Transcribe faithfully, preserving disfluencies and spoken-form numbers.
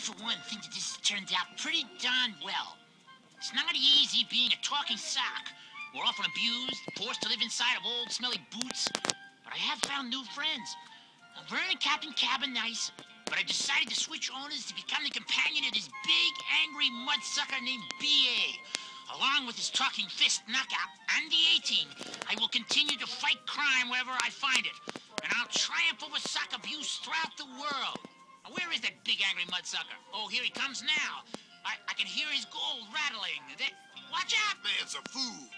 for one, think that this turned out pretty darn well. It's not easy being a talking sock. We're often abused, forced to live inside of old, smelly boots. But I have found new friends. Now, Vern and Captain Cab are nice, but I decided to switch owners to become the companion of this big, angry mudsucker named B A. Along with his talking fist knockout and the A-Team, I will continue to fight crime wherever I find it. And I'll triumph over sock abuse throughout the world. Now, where is that big, angry mudsucker? Oh, here he comes now. I, I can hear his gold rattling. They, watch out! Man's a fool.